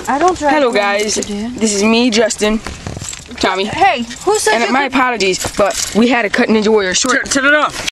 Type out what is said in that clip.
I don't drive. Hello guys, this is me, Justin, Tommy. Hey, who said and my apologies, but we had to cut Ninja Warrior short. Turn it off.